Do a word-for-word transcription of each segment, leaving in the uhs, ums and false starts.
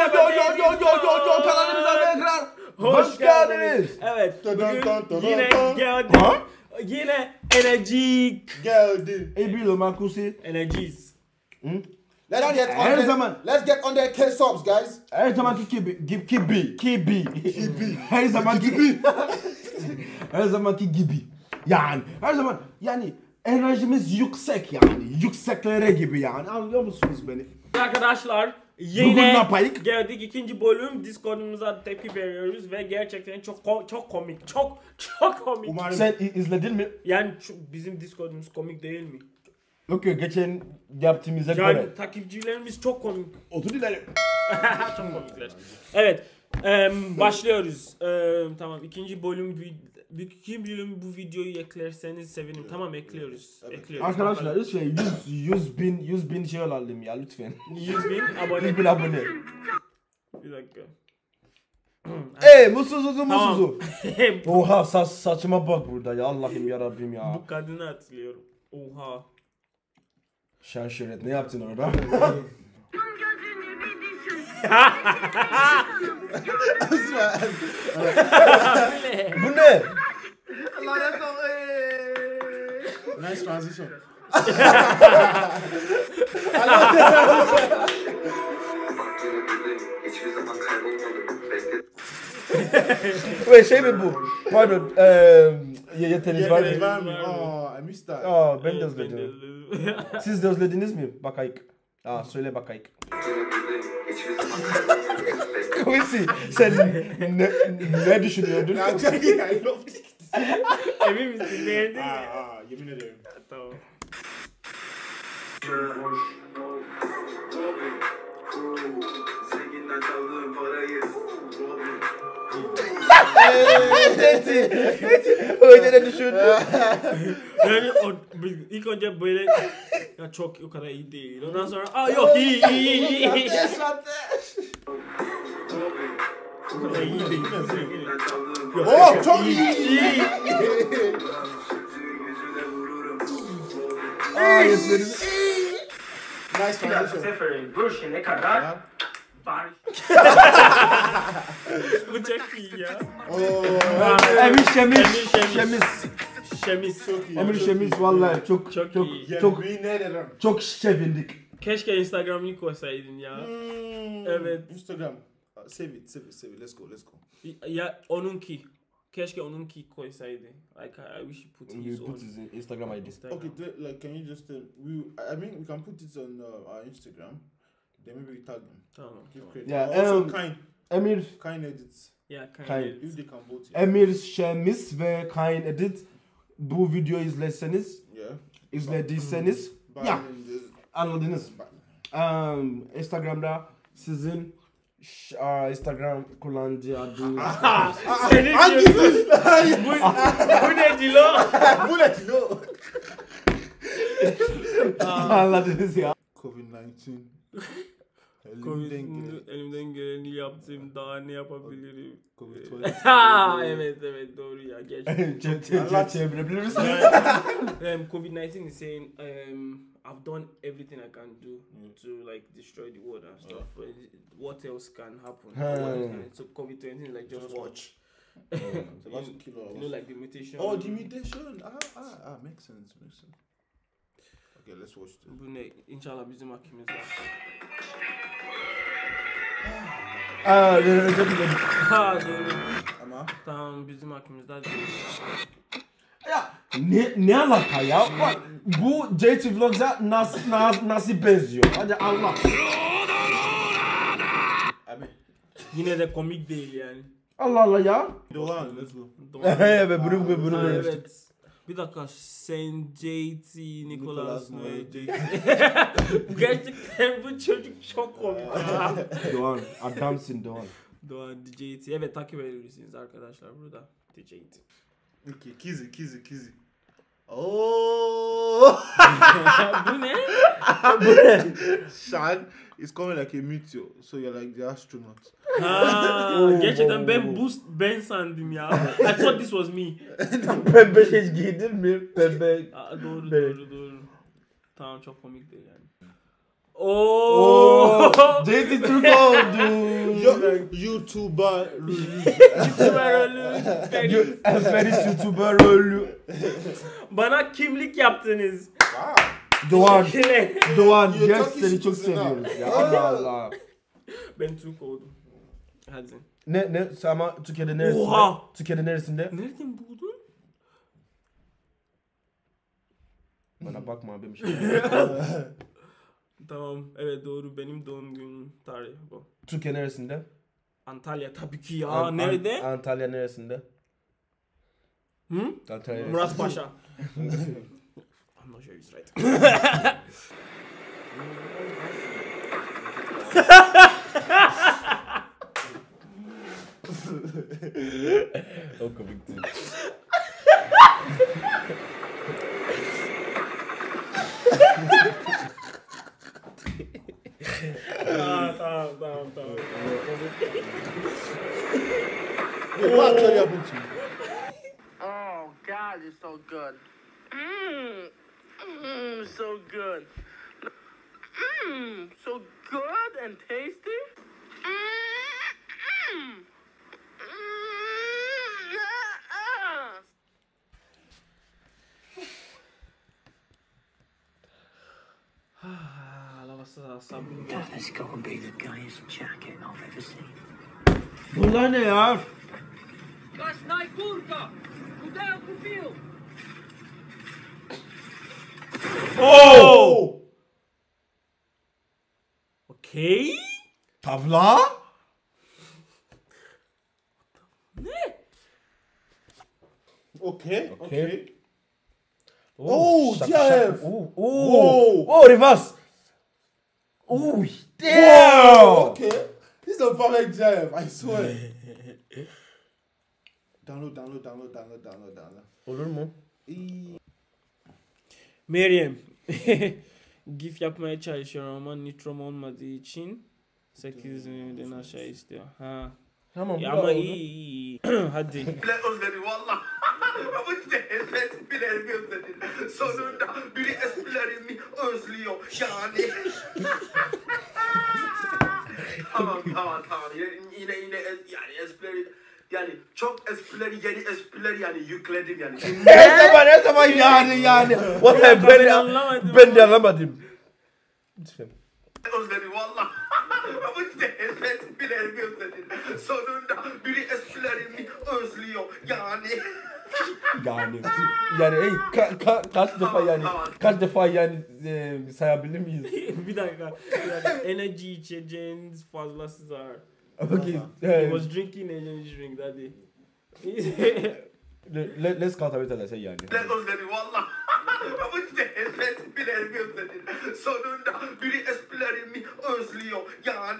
yo yo yo yo yo yo kanalımıza tekrar hoş geldiniz. Evet, bugün yine geldik. Yine enerjik. Geldi. Ebilo Makusi. Enerjiyiz. Let's get on Her the, zaman. Let's get on the K-Sobs, guys. Her zamanki gibi gibi gibi gibi. Her zamanki gibi. Her zamanki gibi. Yani her zaman yani enerjimiz yüksek yani. Yükseklere gibi yani. Anlıyor musunuz beni? Arkadaşlar Bugün yine ne yapayım? geldik ikinci bölüm. Discord'umuza tepki veriyoruz ve gerçekten çok ko- çok komik. Çok çok komik. Umarım. Sen i- izledin mi? Yani şu- bizim Discord'umuz komik değil mi? Okey, geçen yaptığımıza Yani göre. takipçilerimiz çok komik. Otur ileri. Çok komikler. Evet. em, başlıyoruz. Em, tamam. ikinci bölüm vid- ikinci bölüm bu videoyu eklerseniz sevinirim. Tamam, ekliyoruz. Ekliyoruz. Arkadaşlar lütfen yüz, yüz bin yüz bin şey alalım ya lütfen. yüz bin abone. yüz bin abone. Bir dakika. Eee mutsuz mutsuz Tamam. mutsuz. Oha saç, saçıma bak burada ya Allah'ım ya Rabbim ya. Bu kadını hatırlıyorum. Oha. Şen şöhret ne yaptın orada? Bu ne? Nice transition. Hiçbir zaman kaybolmadım. Bekle. Ve şey mi bu? Pardon. Eee yeteriniz var Yeah, mı? environment. Oh, I missed that. Aa ben de Evet, ben de özledim. özledim. Siz de özlediniz mi? Bakayık. Aa söyle bakayık. Hiçbir zaman kaybolmadım. Bekle. Kuvvesi sen ne, ne düşünüyordun? I'm joking, I loved it. Emin misin? Beğendin mi? Aa, aa, yemin ederim. Tamam. Zenginden çaldığım parayı. Öyle ne düşündün? Yani o, ilk önce böyle ya çok o kadar iyi değil. Ondan sonra aa yok iyi iyi iyi iyi. O kadar iyi değil. Zenginden çaldığım Yok, Oh, çok iyi. iyi. Aa yeteriniz. Nice transition. Seferin duruşu ne kadar Ya. var? Bu çok iyi ya. Oh. Emir Şemiz. Emir Şemiz. Şemiz. Şemiz. Çok iyi. Emir çok Şemiz iyi. vallahi çok Çok çok iyi. Yeah, çok yemin ederim. çok sevindik. Keşke Instagram'ını koysaydın ya. Hmm, Evet. Instagram. Uh, save it, save it, save it. Let's go, let's go. Ya onunki. Keşke onunki koysaydı. Like I wish you put You his put on his Instagram I D. Instagram. Okay, do, like, can you just? Uh, we, I mean, we can put it on uh, our Instagram. Then maybe we tag them. Tamam. Give Tamam. credit. Yeah, Also, um, kind, Emir kind edits. Ya Kay- kind. If they can vote. Yeah. Emir Şemiz ve Kain Edit bu videoyu izleseniz yeah. izlediyseniz But ya then there's- anladınız. but- Um, Instagram'da sizin ş- aa, Instagram kullanıcı adınız. Senin Hangi diyorsun. bu, bu ne Dilo? Bu ne kilo? Anladınız ya. covid nineteen. Covid, Elimden gelen- elimden geleni yaptım. Daha ne yapabilirim? Covid twenty. Ha evet evet doğru ya. Gerçekten. Çe- çe- çe- Çevirebilir misiniz? um, COVID nineteen is saying um, I've done everything I can do to like destroy the world and stuff. But what else can happen? Hmm. What else can, so COVID nineteen is like just, Just watch. It's about to kill all You of know us. like the mutation. Oh, the mutation. Ah, ah, ah, makes sense, makes sense. Okay, let's watch this. Bu ne? İnşallah bizim hakkımızda. Aa, özür dilerim. Ha doğru. Ama Tamam bizim hakkımızda değil. Ya ne ne alaka ya? Bak, bu J T Vlogs'a nasıl nasıl nasıl benziyor? Hadi Allah. abi. Yine de komik değil yani. Allah Allah ya. Dolan, let's go. Evet bunu bunu bunu. Ha, demiştik. evet. Bir dakika Saint J T Nicholas Nicholas Noel. Noel. Gerçekten bu çocuk çok komik ya. Doğan adamsın Doğan. Doğan D J T. Evet takip edebilirsiniz arkadaşlar burada. D J T. Okay, Kizzy, Kizzy, Kizzy. Oh! Bu ne? Sean is coming like a meteor, so you're like the astronaut. Ha, gerçekten ben boost ben sandım ya. I thought this was me. Pembe şey giydin mi? Pembe. Aa, doğru Evet. doğru doğru. Tamam çok komik değil yani. Oo! Dating Türk oldu. Yo- YouTuber. YouTuber rolü. Ferit. Ferit YouTuber rolü. Bana kimlik yaptınız. Wow. Doğan. Teşekkürler. Doğan. You're Yes talking seni çok shit now. seviyoruz ya. Allah Allah. Ben Türk oldum. Hadi. Ne ne ama Türkiye'de neresinde? Oha! Türkiye'de neresinde? Nereden buldun? Bana bakma abi bir şey. Tamam. Evet doğru. Benim doğum günüm tarihi bu. Türkiye neresinde? Antalya tabii ki ya. An- Nerede? An- Antalya neresinde? Hı? Antalya. Murat Paşa. I'm not sure he's right. O komikti. Tamam tamam tamam tamam. What actually happened to you? Oh God, it's so good. Mmm, mmm, so good. Mmm, so good and tasty. Mmm, mmm, ah. Lavası asam. That has got to be the gayest jacket I've ever seen. Bunlar ne ya? Красная куртка! Куда купил? Oh! Okey. Tavla? Okay, Okay. okay. Oh, Oh, şaka, G I F. şaka. Oh, oh. Whoa. Oh, reverse. Oh, Whoa, damn. okay. This is a perfect G I F, I swear. Download, download, download, download, download, download. Olur mu? Meryem. GIF yapmaya çalışıyorum ama nitrom olmadığı için sekiz milyondan aşağı istiyor. Ha. Tamam. Ya bu da ama oldu. iyi iyi. Hadi. Espriler özledi valla. Ama işte esprilerimi özledi. Sonunda biri esprilerimi özlüyor yani. Tamam tamam tamam. Yine yine, yine es- yani esprileri yani çok esprileri yeni espriler yani yükledim yani. Ne zaman ne zaman yani yani. Vallahi ben, ben anlamadım ben ama. de anlamadım. Lütfen. Özledi valla. Ama işte esprilerimi özledi. Sonunda biri esprilerimi özlüyor yani. Yani yani ey ka, ka, kaç defa yani kaç defa yani e, sayabilir miyiz? Bir dakika. Bir dakika. Enerji içeceğiniz fazlası var. Okay. He eh, was drinking energy drink that day. let, let's count everything I say yani. Espriler özledi valla. Ama işte esprilerimi özledi. Sonunda biri esprilerimi özlüyor yani.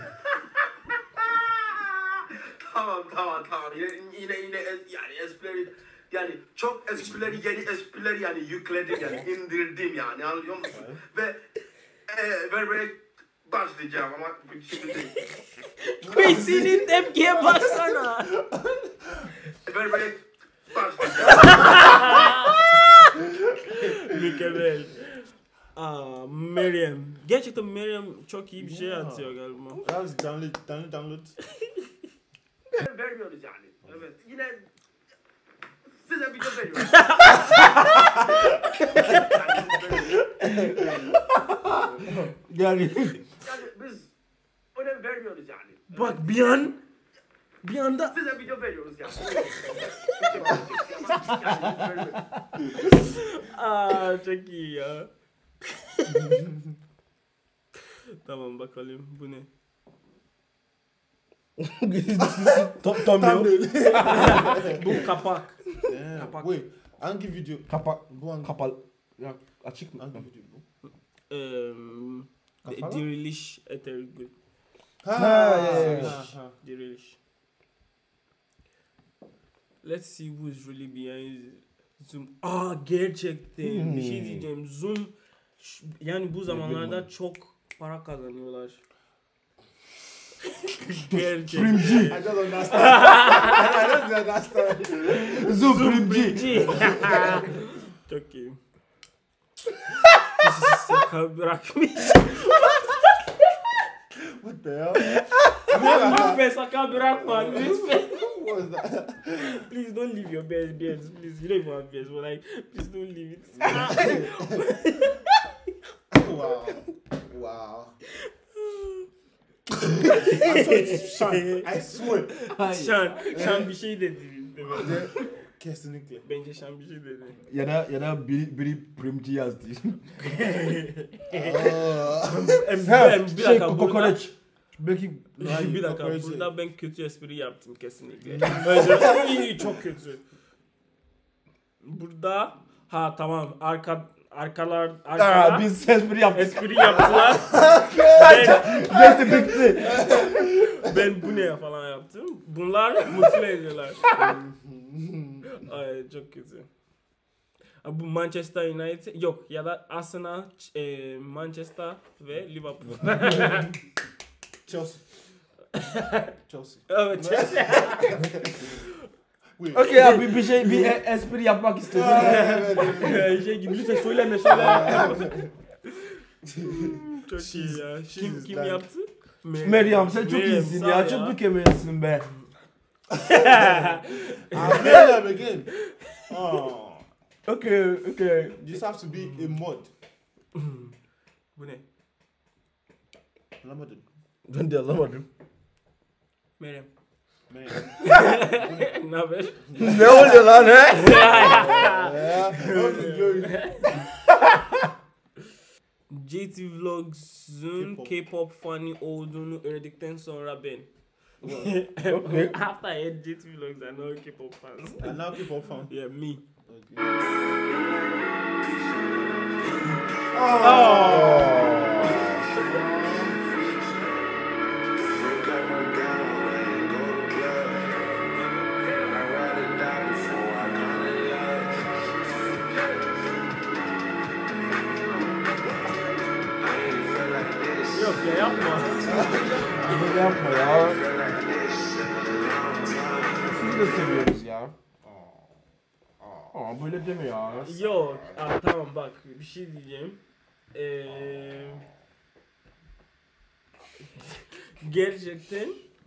Tamam tamam tamam. Yine yine, yine es- yani esprileri yani çok esprileri yeni espriler yani yükledim yani indirdim yani anlıyor musun? Ve e, vermeye başlayacağım ama bu şimdi değil. Mesih'in tepkiye baksana. Vermeye başlayacağım. Mükemmel. Aa, Meryem. Gerçekten Meryem çok iyi bir şey atıyor galiba. That's download, download, download. Vermiyoruz yani. Evet. Yine size bir de veriyoruz. Yani Yani biz önem vermiyoruz yani. Bak bir an bir anda Size video veriyoruz yani. aa çok iyi ya. Tamam bakalım bu ne? Tam tam diyor. Bu kapak. Damn. Kapak. Wait, hangi video? Kapak Bu hangi? kapalı. Ya açık mı? Hangi video bu? Um, Kafalar? diriliş Ethergül. Ha, Ha, yeah, yeah, yeah. ha, ha. Diriliş. Let's see who's really behind Zoom. Aa gerçekten bir şey Hmm. diyeceğim. Zoom ş- yani bu zamanlarda çok para kazanıyorlar. Gerçekten. I just understand. I don't understand. Zoom primci. Ciddi. Çok iyi. Bizi sakal bırakmış. the hell? Lütfen sakın bırakma. Lütfen. What was that? Please don't leave your bears, bears. Please, you don't even have bears, but like, please don't leave it. Wow. Wow. I swear it's Sean. I swear. Şan, Şan bir şey dedi. Kesinlikle. Bence Şan bir şey dedi. Ya da ya da biri biri primci yazdı. Em, Ha, em, bir şey dakika burada. kokoreç. Belki Bir dakika kokoreç burada ben kötü espri yaptım kesinlikle. Bence iyi, çok kötü. Burada ha tamam arka arkalar Aa, arkalar biz espri yaptık. espri yaptılar. ben, Bitti bitti. ben bu ne ya falan yaptım. Bunlar mutlu ediyorlar. Ay çok kötü. Bu Manchester United yok ya da Arsenal, e, Manchester ve Liverpool. Chelsea. Chelsea. Evet. Chelsea. Wait. Okey ya bir, bir şey bir e- espri yapmak istedim. şey gibi lütfen söyleme söyle. Çok iyi ya. Kim she's kim done. yaptı? Meryem sen çok Meryem, iyisin sağ ya. Çok mükemmelsin be. I'll play them again. Oh. Okey okey. This has to be a mod. Bu ne? Anlamadım. Ben de anlamadım. Meryem. Man. Ne haber? Ne oluyor lan he? Yeah. Okay, Joey. J T Vlogs'un K-pop. K-pop funny olduğunu öğrendikten sonra ben. Okay. After I had J T Vlogs, I know K-pop fans. And now people found. Yeah, me. Okay. Yok ya yapma. Böyle yapma ya. Sizi de seviyoruz ya. Aa böyle deme ya. Yok. Aa, tamam bak bir şey diyeceğim. Ee, gerçekten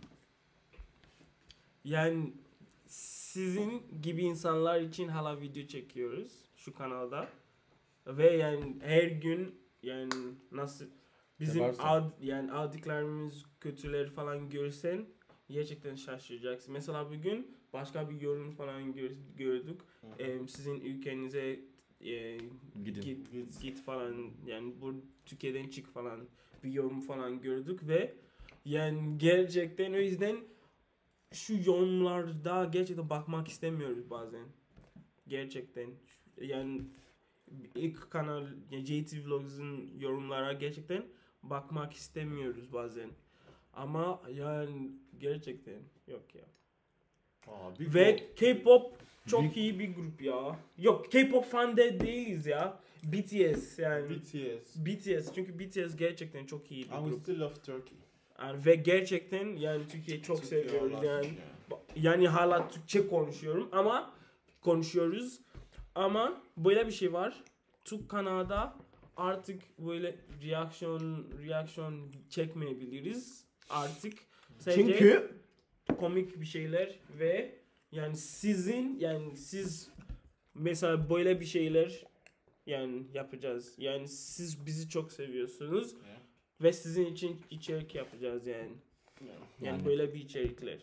yani sizin gibi insanlar için hala video çekiyoruz şu kanalda ve yani her gün yani nasıl bizim Yaparsın. ad, yani aldıklarımız kötüleri falan görsen gerçekten şaşıracaksın. Mesela bugün başka bir yorum falan gör, gördük. Ee, sizin ülkenize e, Gidin. git, git git falan yani bu Türkiye'den çık falan bir yorum falan gördük ve yani gerçekten o yüzden şu yorumlarda gerçekten bakmak istemiyoruz bazen. Gerçekten yani ilk kanal yani J T Vlogs'un yorumlara gerçekten bakmak istemiyoruz bazen. Ama yani gerçekten yok ya. Oh, big Ve mod. K-pop çok Big- iyi bir grup ya. Yok K-pop fan de değiliz ya. B T S yani. B T S. B T S çünkü B T S gerçekten çok iyi bir And we grup. still love Turkey. Yani ve gerçekten yani Türkiye'yi çok Türkiye seviyoruz hala- yani. Yeah. Yani hala Türkçe konuşuyorum ama konuşuyoruz. Ama böyle bir şey var. Türk kanalda artık böyle reaksiyon reaksiyon çekmeyebiliriz. Artık sadece Çünkü komik bir şeyler ve yani sizin yani siz mesela böyle bir şeyler yani yapacağız. Yani siz bizi çok seviyorsunuz Yeah. ve sizin için içerik yapacağız yani. Yeah. Yani, Yani. böyle bir içerikler.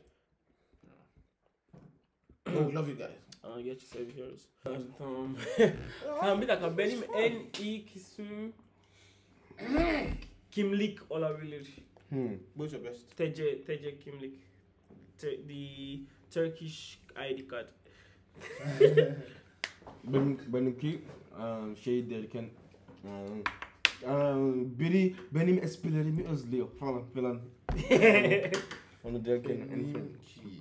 Oh, we love you guys. Aa, geç seviyoruz. Tamam. Tamam bir dakika benim en iyi kısmım kimlik olabilir. hmm. What's your best? T C T C kimlik. T- the Turkish I D card. benim benimki e, şey derken e, e, biri benim esprilerimi özlüyor falan filan. Onu derken en son. Benimki.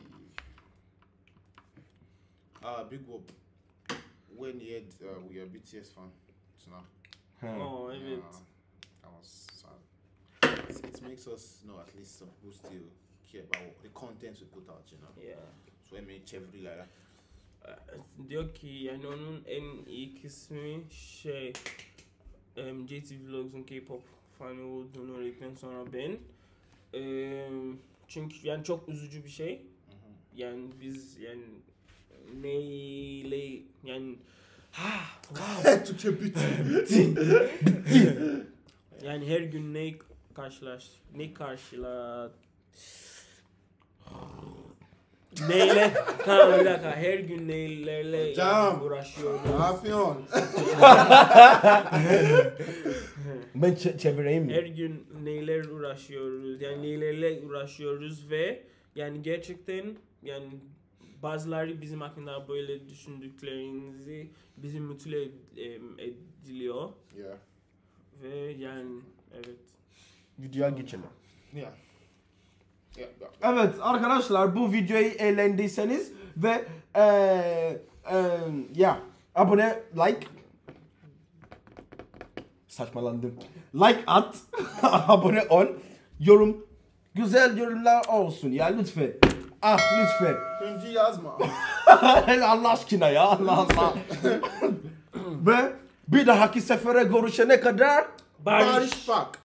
Ah, big whoop. When he had, uh, we are B T S fan. So now. Ha. Oh evet. Yeah, that was sad. It, it makes us know at least some people still care about the content we put out, you know. Yeah. So I mean, every like that. Ee, Diyor ki yani onun en iyi kısmı şey um, J T Vlogs'un K-pop fanı olduğunu öğrendikten sonra ben Ee, çünkü yani çok üzücü bir şey. Yani biz yani neyle yani Türkçe bitti. yani her gün ne karşılaş ne karşıla neyle ha bir dakika her gün neylerle Hocam. uğraşıyoruz. Ne yapıyorsun? Ben ç- çevireyim Her mi? gün neler uğraşıyoruz yani neylerle uğraşıyoruz ve yani gerçekten yani bazıları bizim hakkında böyle düşündüklerinizi bizi mutlu ed- em, ediliyor Yeah. ve yani evet. Videoya geçelim. Yeah. Yeah. yeah. Evet arkadaşlar bu videoyu eğlendiyseniz ve eee eee ya abone like saçmalandım. Like at, abone ol, yorum güzel yorumlar olsun ya lütfen. Ah lütfen. Önce yazma. Allah aşkına ya Allah Allah. Ve bir dahaki sefere görüşene kadar Barış. Barış bak.